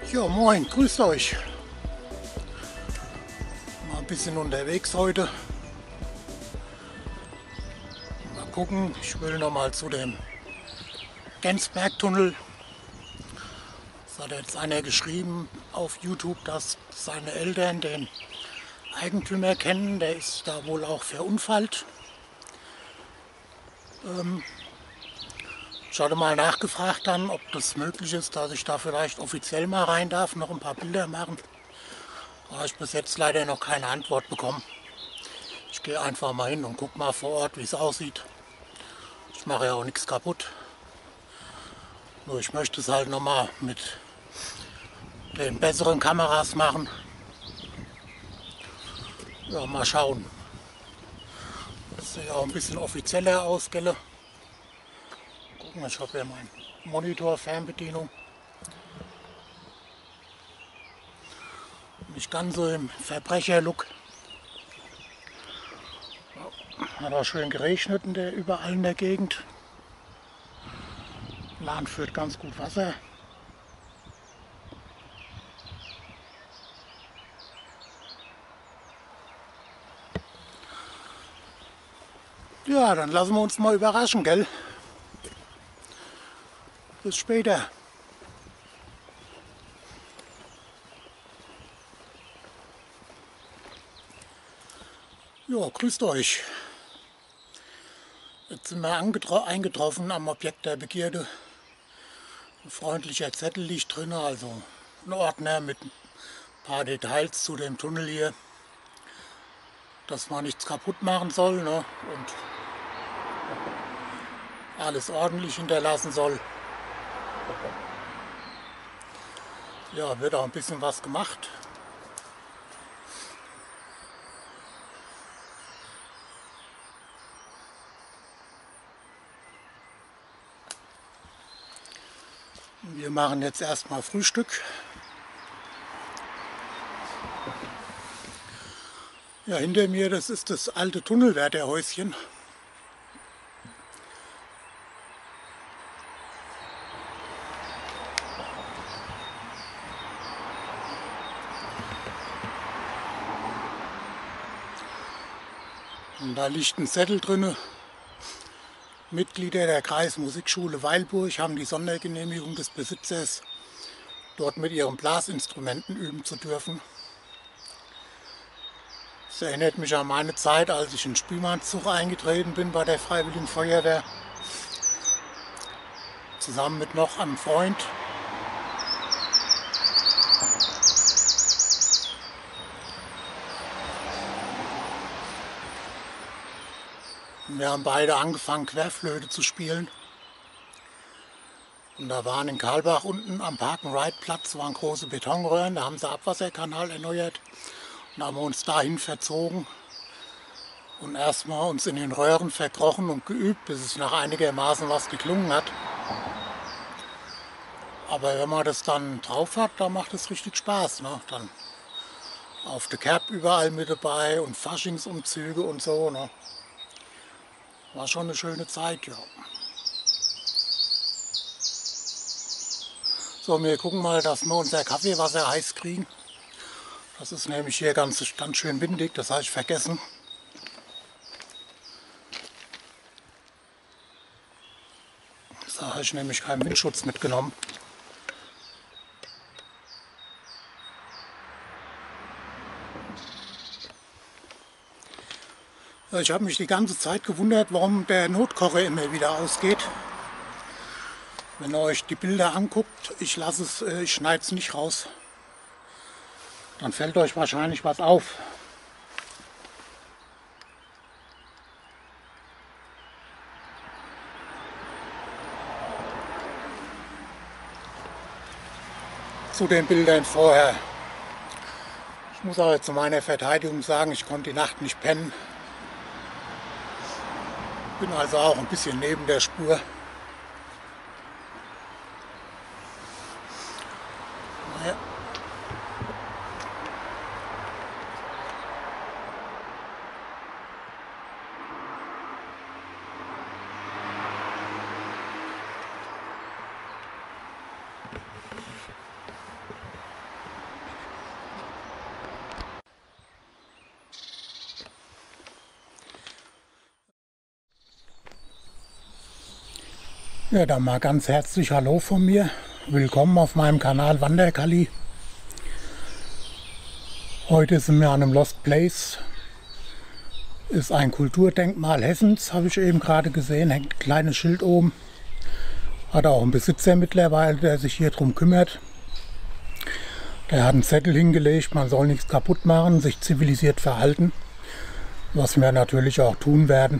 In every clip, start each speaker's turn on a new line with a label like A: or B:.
A: Ja, moin, grüßt euch. Mal ein bisschen unterwegs heute. Mal gucken, ich will noch mal zu dem Gensbergtunnel. Es hat jetzt einer geschrieben auf YouTube, dass seine Eltern den Eigentümer kennen. Der ist da wohl auch verunfallt. Ich hatte mal nachgefragt dann, ob das möglich ist, dass ich da vielleicht offiziell mal rein darf, noch ein paar Bilder machen. Da habe ich bis jetzt leider noch keine Antwort bekommen. Ich gehe einfach mal hin und gucke mal vor Ort, wie es aussieht. Ich mache ja auch nichts kaputt. Nur ich möchte es halt nochmal mit den besseren Kameras machen. Ja, mal schauen. Das sieht auch ein bisschen offizieller aus, gell? Gucken, ich habe hier meinen Monitor, Fernbedienung. Nicht ganz so im Verbrecher-Look. Hat auch schön geregnet überall in der Gegend. Lahn führt ganz gut Wasser. Ja, dann lassen wir uns mal überraschen, gell? Bis später. Ja, grüßt euch. Jetzt sind wir eingetroffen am Objekt der Begierde. Ein freundlicher Zettel liegt drin, also ein Ordner mit ein paar Details zu dem Tunnel hier, dass man nichts kaputt machen soll, ne? Und alles ordentlich hinterlassen soll. Ja, wird auch ein bisschen was gemacht. Wir machen jetzt erstmal Frühstück. Ja, hinter mir, das ist das alte Tunnelwärterhäuschen. Und da liegt ein Zettel drin. Mitglieder der Kreismusikschule Weilburg haben die Sondergenehmigung des Besitzers, dort mit ihren Blasinstrumenten üben zu dürfen. Das erinnert mich an meine Zeit, als ich in den Spielmannszug eingetreten bin bei der Freiwilligen Feuerwehr. Zusammen mit noch einem Freund. Und wir haben beide angefangen, Querflöte zu spielen. Und da waren in Karlbach unten am Park-and-Ride-Platz waren große Betonröhren, da haben sie Abwasserkanal erneuert. Und da haben wir uns dahin verzogen und erstmal uns in den Röhren verkrochen und geübt, bis es nach einigermaßen was geklungen hat. Aber wenn man das dann drauf hat, dann macht es richtig Spaß, ne? Dann auf der Kerb überall mit dabei und Faschingsumzüge und so, ne? War schon eine schöne Zeit, ja. So, wir gucken mal, dass wir unser Kaffeewasser heiß kriegen. Das ist nämlich hier ganz schön windig, das habe ich vergessen. Da habe ich nämlich keinen Windschutz mitgenommen. Ich habe mich die ganze Zeit gewundert, warum der Notkocher immer wieder ausgeht. Wenn ihr euch die Bilder anguckt, ich schneide es nicht raus. Dann fällt euch wahrscheinlich was auf. Zu den Bildern vorher. Ich muss aber zu meiner Verteidigung sagen, ich konnte die Nacht nicht pennen. Bin also auch ein bisschen neben der Spur. Naja. Ja, dann mal ganz herzlich Hallo von mir. Willkommen auf meinem Kanal Wanderkalli. Heute sind wir an einem Lost Place. Ist ein Kulturdenkmal Hessens, habe ich eben gerade gesehen. Hängt ein kleines Schild oben. Hat auch einen Besitzer mittlerweile, der sich hier drum kümmert. Der hat einen Zettel hingelegt, man soll nichts kaputt machen, sich zivilisiert verhalten. Was wir natürlich auch tun werden.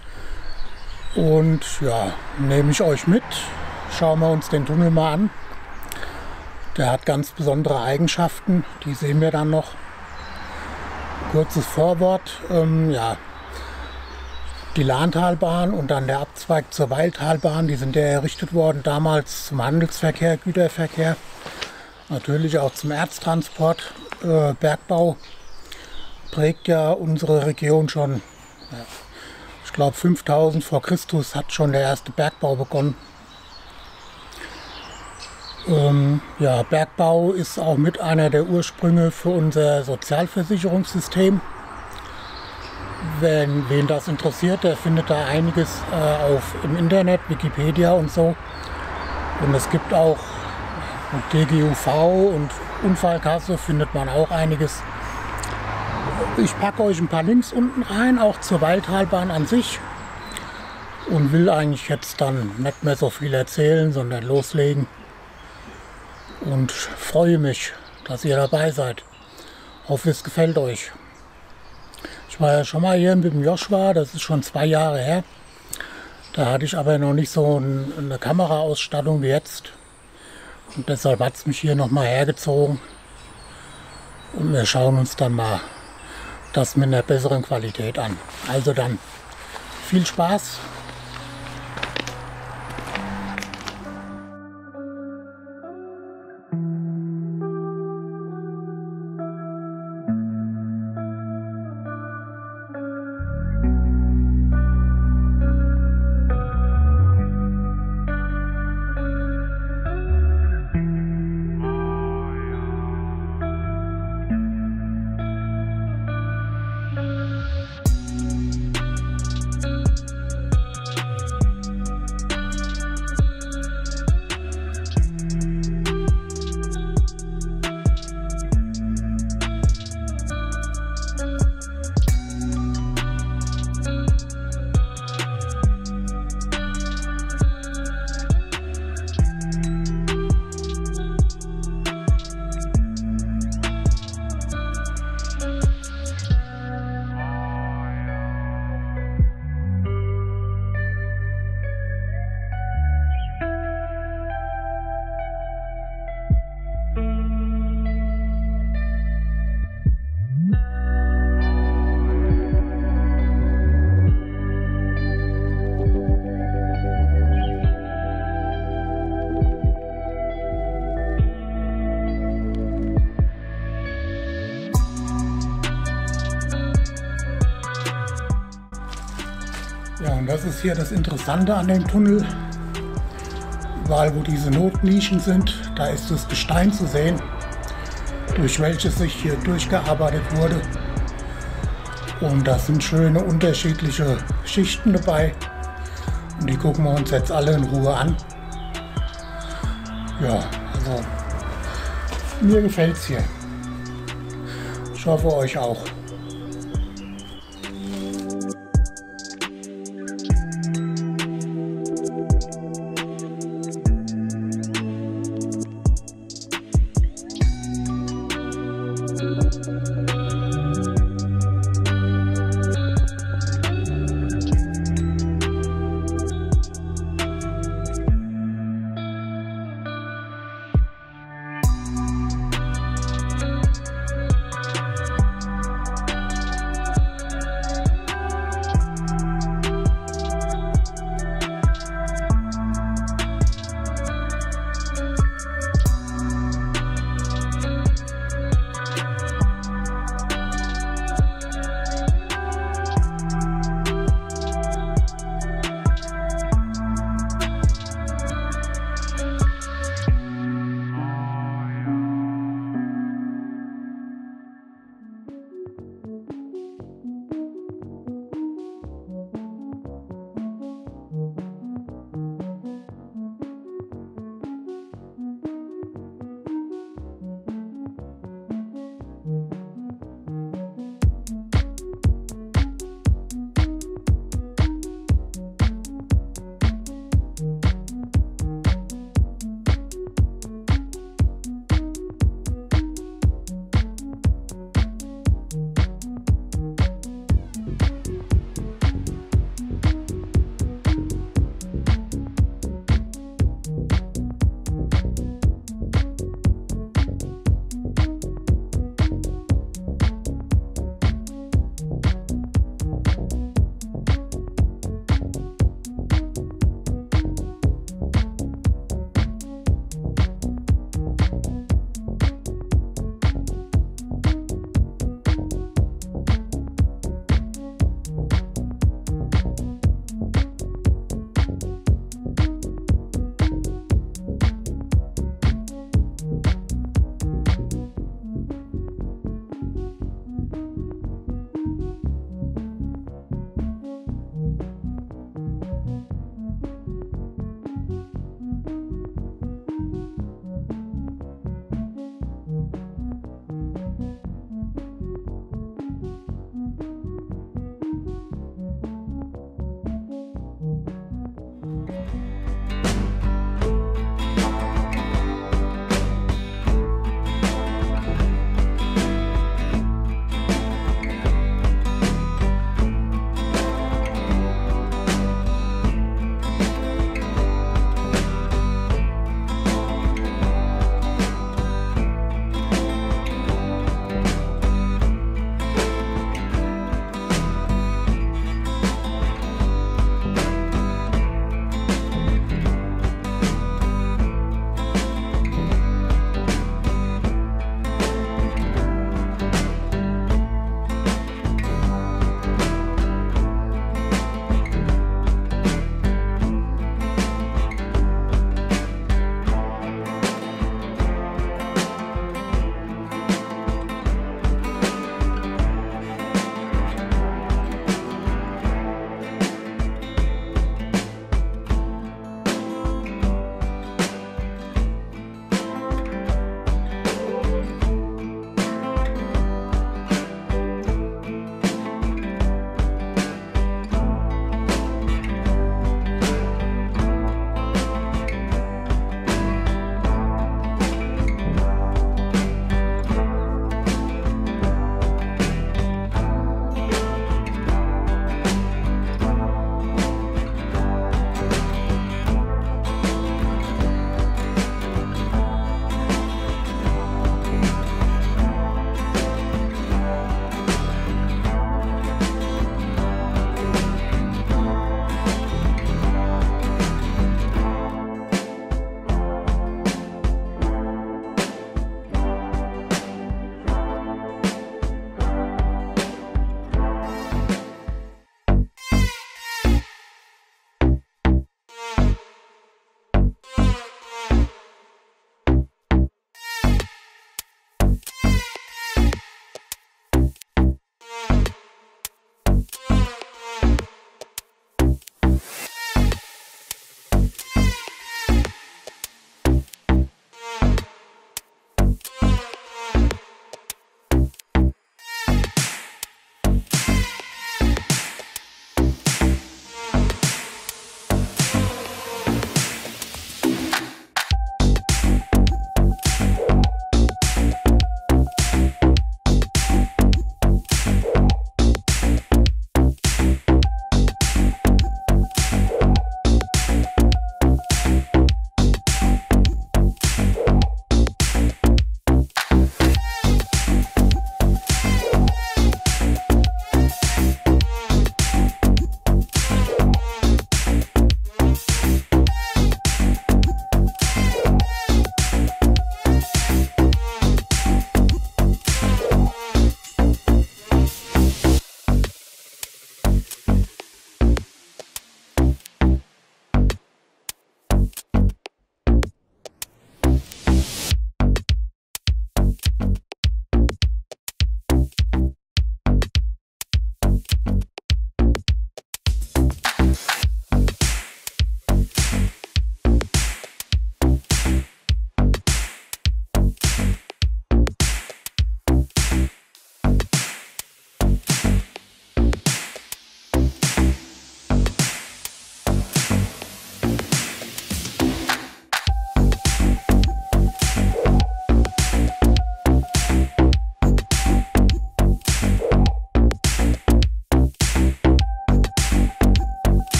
A: Und ja, nehme ich euch mit. Schauen wir uns den Tunnel mal an. Der hat ganz besondere Eigenschaften, die sehen wir dann noch. Kurzes Vorwort, ja, die Lahntalbahn und dann der Abzweig zur Weiltalbahn, die sind ja errichtet worden damals zum Handelsverkehr, Güterverkehr, natürlich auch zum Erztransport. Bergbau prägt ja unsere Region schon. Ja, ich glaube 5000 vor Christus hat schon der erste Bergbau begonnen. Ja, Bergbau ist auch mit einer der Ursprünge für unser Sozialversicherungssystem. Wen das interessiert, der findet da einiges im Internet, Wikipedia und so. Und es gibt auch DGUV und Unfallkasse, findet man auch einiges. Ich packe euch ein paar Links unten rein, auch zur Weiltalbahn an sich. Und will eigentlich jetzt dann nicht mehr so viel erzählen, sondern loslegen. Und freue mich, dass ihr dabei seid. Hoffe, es gefällt euch. Ich war ja schon mal hier mit dem Joshua, das ist schon 2 Jahre her. Da hatte ich aber noch nicht so eine Kameraausstattung wie jetzt. Und deshalb hat es mich hier nochmal hergezogen. Und wir schauen uns dann mal das mit einer besseren Qualität an. Also dann, viel Spaß. Ja, und das ist hier das Interessante an dem Tunnel. Überall, wo diese Notnischen sind, da ist das Gestein zu sehen, durch welches sich hier durchgearbeitet wurde. Und da sind schöne unterschiedliche Schichten dabei. Und die gucken wir uns jetzt alle in Ruhe an. Ja, also mir gefällt es hier. Ich hoffe euch auch.